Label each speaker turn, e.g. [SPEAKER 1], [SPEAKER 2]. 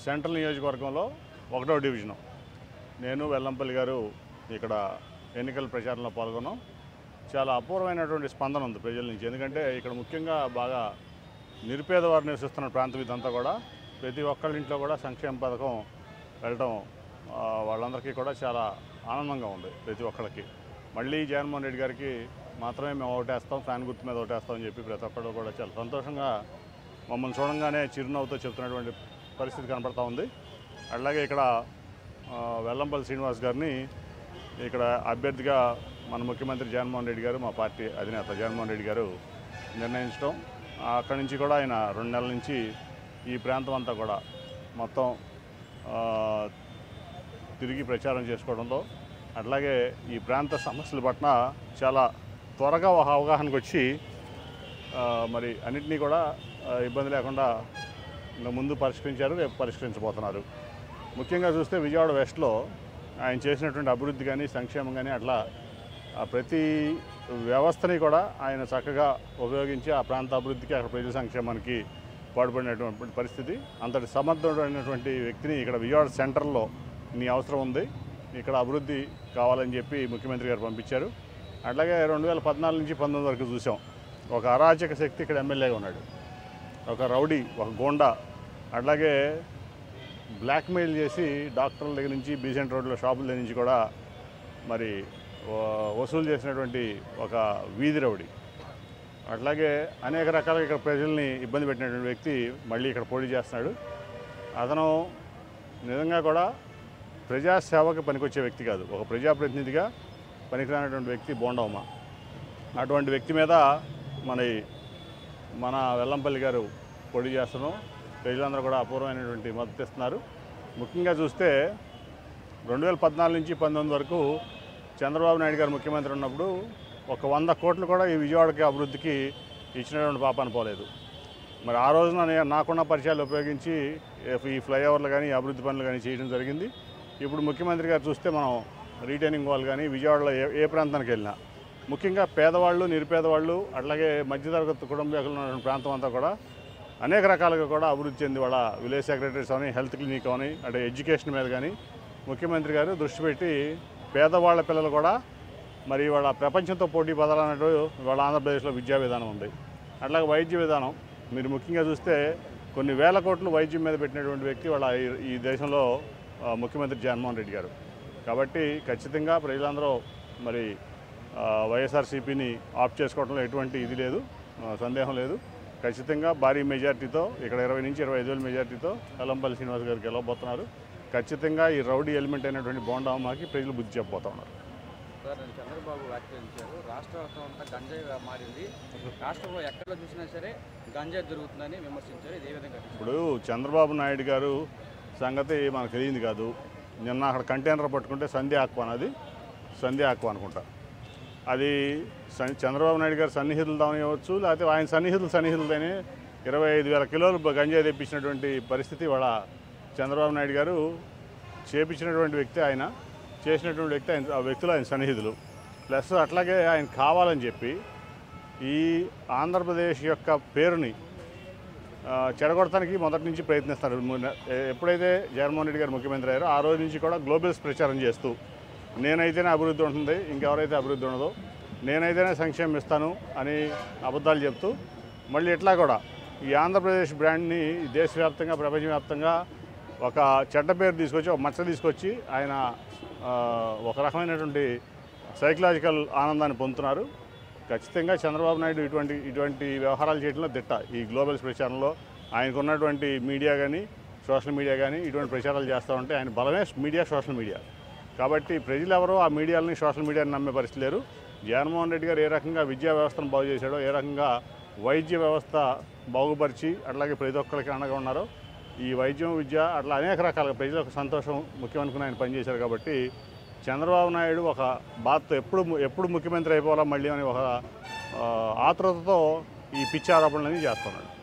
[SPEAKER 1] Central నియోజకవర్గంలో 1వ division నేను వెల్లంపల్లి గారు ఇక్కడ ఎన్నికల ప్రచారంలో పాల్గొన్నాం. చాలా అపూర్వమైనటువంటి స్పందన ఉంది ప్రజల నుంచి. ఎందుకంటే ఇక్కడ ముఖ్యంగా బాగా నిరుపేద వారు నివసిస్తున్న ప్రాంతం ఇదంతా కూడా. ప్రతి ఒక్కళ్ళ ఇంట్లో కూడా సంక్షేమ పథకం వెళ్ళడం వాళ్ళందరికీ కూడా చాలా ఆనందంగా ఉంది. ప్రతి ఒక్కళ్ళకి మళ్ళీ జగన్మోహన్ రెడ్డి గారికి మాత్రమే మేము ఓటేస్తాం, ఫ్యాన్ గుర్తు మీద ఓటేస్తామని చెప్పి ప్రతి ఒక్కళ్ళు కూడా చాలా సంతోషంగా మమ్మల్ని చూడంగానే చిరునవ్వుతో చెప్తున్నటువంటి పరిస్థితి కనపడతా ఉంది. అలాగే ఇక్కడ వెల్లంపల్లి శ్రీనివాస్ గారిని ఇక్కడ అభ్యర్థిగా మన ముఖ్యమంత్రి జగన్మోహన్ రెడ్డి గారు, మా పార్టీ అధినేత జగన్మోహన్ రెడ్డి గారు నిర్ణయించడం, అక్కడి నుంచి కూడా ఆయన 2 నెలల నుంచి ఈ ప్రాంతం అంతా కూడా మొత్తం తిరిగి ప్రచారం చేసుకోవడంతో, అట్లాగే ఈ ప్రాంత సమస్యల పట్ల చాలా త్వరగా ఒక అవగాహనకు వచ్చి మరి అన్నింటినీ కూడా ఇబ్బంది లేకుండా ముందు పరిష్కరించారు, రేపు పరిష్కరించబోతున్నారు. ముఖ్యంగా చూస్తే విజయవాడ వెస్ట్లో ఆయన చేసినటువంటి అభివృద్ధి కానీ సంక్షేమం కానీ అట్లా ప్రతి వ్యవస్థని కూడా ఆయన చక్కగా ఉపయోగించి ఆ ప్రాంత అభివృద్ధికి, అక్కడ ప్రజల సంక్షేమానికి పాటుపడినటువంటి పరిస్థితి. అంతటి సమర్థుడైనటువంటి వ్యక్తిని ఇక్కడ విజయవాడ సెంటర్లో నీ అవసరం ఉంది, ఇక్కడ అభివృద్ధి కావాలని చెప్పి ముఖ్యమంత్రి గారు పంపించారు. అట్లాగే 2014 నుంచి 19 వరకు చూసాం, ఒక అరాచక శక్తి ఇక్కడ ఎమ్మెల్యేగా ఉన్నాడు, ఒక రౌడీ, ఒక గోండా, అట్లాగే బ్లాక్మెయిల్ చేసి డాక్టర్ల దగ్గర నుంచి బీసెంట్ రోడ్లో షాపుల దగ్గర నుంచి కూడా మరి వసూలు చేసినటువంటి ఒక వీధి రౌడీ. అట్లాగే అనేక రకాలుగా ఇక్కడ ప్రజల్ని ఇబ్బంది పెట్టినటువంటి వ్యక్తి మళ్ళీ ఇక్కడ పోటీ చేస్తున్నాడు. అతను నిజంగా కూడా ప్రజాసేవకి పనికొచ్చే వ్యక్తి కాదు, ఒక ప్రజాప్రతినిధిగా పనికిరానటువంటి వ్యక్తి బోండమ్మ. అటువంటి వ్యక్తి మీద మన వెల్లంపల్లి గారు పోటీ చేస్తున్నాం. ప్రజలందరూ కూడా అపూర్వమైనటువంటి మద్దతు ఇస్తున్నారు. ముఖ్యంగా చూస్తే 2014 నుంచి 19 వరకు చంద్రబాబు నాయుడు గారు ముఖ్యమంత్రి ఉన్నప్పుడు ఒక 100 కోట్లు కూడా ఈ విజయవాడకి అభివృద్ధికి ఇచ్చినటువంటి పాపాన పోలేదు. మరి ఆ రోజున నాకున్న పరిచయాలు ఉపయోగించి ఈ ఫ్లైఓవర్లు కానీ అభివృద్ధి పనులు కానీ చేయడం జరిగింది. ఇప్పుడు ముఖ్యమంత్రి గారు చూస్తే మనం రీటైనింగ్ వాల్ కానీ విజయవాడలో ఏ ప్రాంతానికి వెళ్ళినా ముఖ్యంగా పేదవాళ్ళు, నిరుపేదవాళ్ళు, అట్లాగే మధ్యతరగతి కుటుంబీకులు ఉన్న ప్రాంతం అంతా కూడా అనేక రకాలుగా కూడా అభివృద్ధి చెంది వాళ్ళ విలేజ్ సెక్రటరీస్ అని, హెల్త్ క్లినిక్ అని, అంటే ఎడ్యుకేషన్ మీద కానీ ముఖ్యమంత్రి గారు దృష్టి పెట్టి పేదవాళ్ళ పిల్లలు కూడా మరి వాళ్ళ ప్రపంచంతో పోటీ పడాలన్నట్టు వాళ్ళ ఆంధ్రప్రదేశ్లో విద్యా విధానం ఉంది. అట్లాగే వైద్య విధానం మీరు ముఖ్యంగా చూస్తే కొన్ని వేల కోట్లు వైద్యం మీద పెట్టినటువంటి వ్యక్తి వాళ్ళ ఈ దేశంలో ముఖ్యమంత్రి జగన్మోహన్ రెడ్డి గారు. కాబట్టి ఖచ్చితంగా ప్రజలందరూ మరి వైఎస్ఆర్సీపీని ఆప్ చేసుకోవడంలో ఎటువంటి ఇది లేదు, సందేహం లేదు. ఖచ్చితంగా భారీ మెజార్టీతో ఇక్కడ 20 నుంచి 25,000 మెజార్టీతో వెల్లంపల్లి శ్రీనివాస్ గారు గెలవబోతున్నారు. ఖచ్చితంగా ఈ రౌడీ ఎలిమెంట్ అయినటువంటి బోండమ్మకి ప్రజలు బుద్ధి చెప్పబోతా ఉన్నారు.
[SPEAKER 2] సార్, చంద్రబాబు వ్యాఖ్యానించారు, రాష్ట్ర వ్యాప్తం అంతా గంజాయి మారింది, రాష్ట్రంలో ఎక్కడ చూసినా సరే గంజాయి దొరుకుతుందని విమర్శించారు. ఇదే విధంగా
[SPEAKER 1] ఇప్పుడు చంద్రబాబు నాయుడు గారు సంగతి మనకు తెలియదు కాదు. నిన్న అక్కడ కంటైనర్ పట్టుకుంటే సంధ్య ఆక్వాన్, అది సంధ్య ఆక్వా అనుకుంటా, అది చంద్రబాబు నాయుడు గారు సన్నిహితులు దానివ్వచ్చు, లేకపోతే ఆయన సన్నిహితులతోనే 25,000 కిలోలు గంజాయి తెప్పించినటువంటి పరిస్థితి వాళ్ళ చంద్రబాబు నాయుడు గారు చేపించినటువంటి వ్యక్తి, ఆయన చేసినటువంటి వ్యక్తి, ఆ వ్యక్తులు ఆయన సన్నిహితులు. ప్లస్ అట్లాగే ఆయన కావాలని చెప్పి ఈ ఆంధ్రప్రదేశ్ యొక్క పేరుని చెడగొడటానికి మొదటి నుంచి ప్రయత్నిస్తారు. ఎప్పుడైతే జగన్మోహన్ రెడ్డి గారు ముఖ్యమంత్రి అయ్యారో ఆ రోజు నుంచి కూడా గ్లోబల్స్ ప్రచారం చేస్తూ నేనైతేనే అభివృద్ధి ఉంటుంది, ఇంకెవరైతే అభివృద్ధి ఉండదో, నేనైతేనే సంక్షేమం ఇస్తాను అని అబద్ధాలు చెప్తూ మళ్ళీ ఇట్లా కూడా ఈ ఆంధ్రప్రదేశ్ బ్రాండ్ని దేశవ్యాప్తంగా, ప్రపంచవ్యాప్తంగా ఒక చెడ్డ పేరు తీసుకొచ్చి, ఒక మచ్చ తీసుకొచ్చి ఆయన ఒక రకమైనటువంటి సైకలాజికల్ ఆనందాన్ని పొందుతున్నారు. ఖచ్చితంగా చంద్రబాబు నాయుడు ఇటువంటి వ్యవహారాలు చేయడంలో దిట్ట. ఈ గ్లోబల్స్ ప్రచారంలో ఆయనకు ఉన్నటువంటి మీడియా కానీ, సోషల్ మీడియా కానీ ఇటువంటి ప్రచారాలు చేస్తూ ఉంటే ఆయన బలమే మీడియా, సోషల్ మీడియా. కాబట్టి ప్రజలు ఎవరో ఆ మీడియాలని, సోషల్ మీడియాని నమ్మే పరిస్థితి లేరు. జగన్మోహన్ రెడ్డి గారు ఏ రకంగా విద్యా వ్యవస్థను బాగు చేశాడో, ఏ రకంగా వైద్య వ్యవస్థ బాగుపరిచి అట్లాగే ప్రతి ఒక్కరికి అండగా ఉన్నారో, ఈ వైద్యం, విద్య అట్లా అనేక రకాలుగా ప్రజలకు సంతోషం ముఖ్యమనుకుని ఆయన పనిచేశారు. కాబట్టి చంద్రబాబు నాయుడు ఒక బాధతో ఎప్పుడు ముఖ్యమంత్రి అయిపోవాలా మళ్ళీ అని ఒక ఆతృతతో ఈ పిచ్చి ఆరోపణలన్నీ చేస్తున్నాడు.